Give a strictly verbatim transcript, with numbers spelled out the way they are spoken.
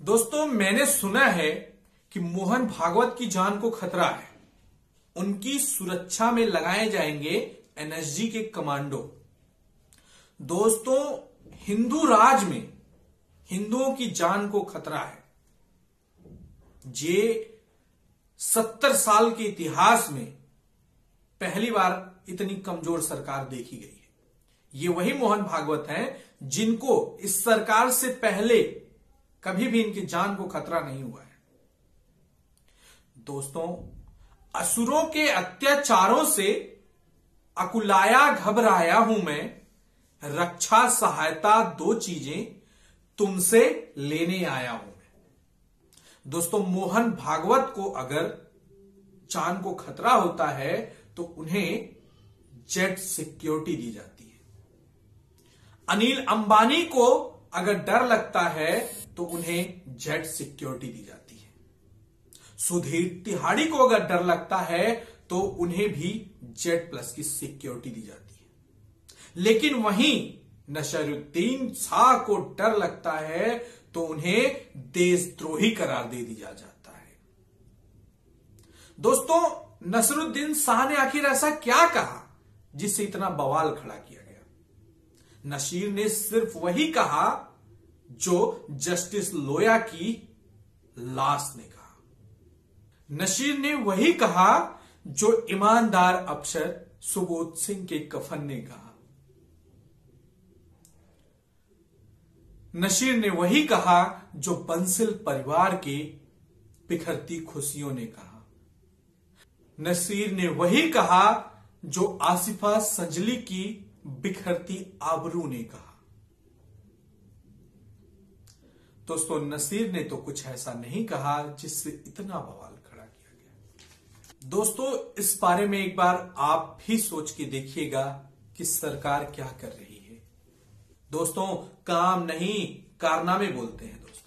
दोस्तों, मैंने सुना है कि मोहन भागवत की जान को खतरा है। उनकी सुरक्षा में लगाए जाएंगे एनएसजी के कमांडो। दोस्तों, हिंदू राज में हिंदुओं की जान को खतरा है। ये सत्तर साल के इतिहास में पहली बार इतनी कमजोर सरकार देखी गई है। ये वही मोहन भागवत हैं जिनको इस सरकार से पहले कभी भी इनकी जान को खतरा नहीं हुआ है। दोस्तों, असुरों के अत्याचारों से अकुलाया घबराया हूं मैं, रक्षा सहायता दो चीजें तुमसे लेने आया हूं मैं। दोस्तों, मोहन भागवत को अगर जान को खतरा होता है तो उन्हें जेट सिक्योरिटी दी जाती है। अनिल अंबानी को अगर डर लगता है तो उन्हें जेट सिक्योरिटी दी जाती है। सुधीर तिहाड़ी को अगर डर लगता है तो उन्हें भी जेट प्लस की सिक्योरिटी दी जाती है। लेकिन वहीं नसीरुद्दीन शाह को डर लगता है तो उन्हें देशद्रोही करार दे दिया जाता है। दोस्तों, नसीरुद्दीन शाह ने आखिर ऐसा क्या कहा जिससे इतना बवाल खड़ा किया गया? नसीर ने सिर्फ वही कहा जो जस्टिस लोया की लाश ने कहा। नसीर ने वही कहा जो ईमानदार अफसर सुबोध सिंह के कफन ने कहा। नसीर ने वही कहा जो बंसल परिवार के बिखरती खुशियों ने कहा। नसीर ने वही कहा जो आसिफा संजली की बिखरती आबरू ने कहा। दोस्तों, नसीर ने तो कुछ ऐसा नहीं कहा जिससे इतना बवाल खड़ा किया गया। दोस्तों, इस बारे में एक बार आप भी सोच के देखिएगा कि सरकार क्या कर रही है। दोस्तों, काम नहीं कारनामे बोलते हैं दोस्तों।